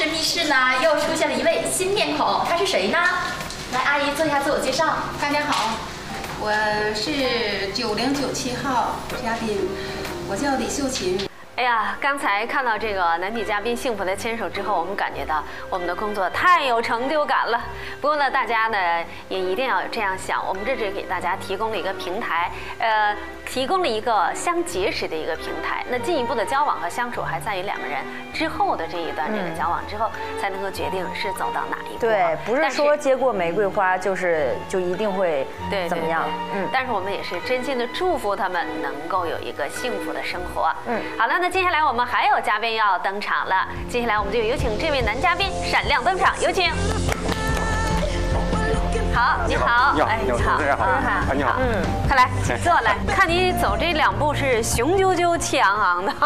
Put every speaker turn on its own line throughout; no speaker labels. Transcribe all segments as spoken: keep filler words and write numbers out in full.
视密室呢，又出现了一位新面孔，他是谁呢？来，阿姨做一下自我介绍。
大家好，我是九零九七号嘉宾，我叫李秀琴。
哎呀，刚才看到这个男女嘉宾幸福的牵手之后，我们感觉到我们的工作太有成就感了。不过呢，大家呢也一定要这样想，我们这是给大家提供了一个平台，呃，提供了一个相结识的一个平台。那进一步的交往和相处，还在于两个人之后的这一段这个交往之后，才能够决定是走到哪一步。
对，不是说接过玫瑰花就是就一定会怎么样。
嗯，但是我们也是真心的祝福他们能够有一个幸福的生活。嗯，好了，那接下来我们还有嘉宾要登场了，接下来我们就有请这位男嘉宾闪亮登场，有请。好，你好，
哎，你好，大家好，啊，你好，
嗯，快来，请坐来，看你走这两步是雄赳赳、气昂昂的。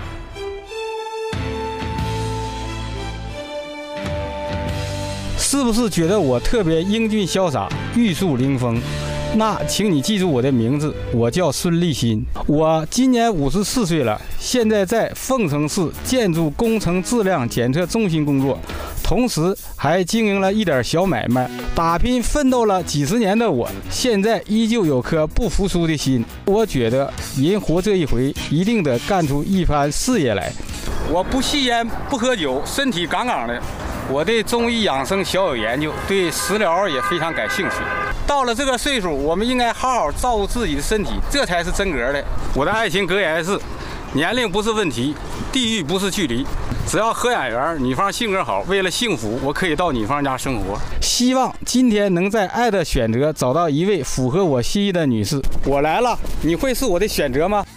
是不是觉得我特别英俊潇洒、玉树临风？那请你记住我的名字，我叫孙立新，我今年五十四岁了，现在在凤城市建筑工程质量检测中心工作，同时还经营了一点小买卖。打拼奋斗了几十年的我，现在依旧有颗不服输的心。我觉得人活这一回，一定得干出一番事业来。我不吸烟，不喝酒，身体杠杠的。我对中医养生小有研究，对食疗也非常感兴趣。到了这个岁数，我们应该好好照顾自己的身体，这才是真格的。我的爱情格言是：年龄不是问题，地域不是距离，只要合眼缘，女方性格好，为了幸福，我可以到女方家生活。希望今天能在爱的选择找到一位符合我心意的女士。我来了，你会是我的选择吗？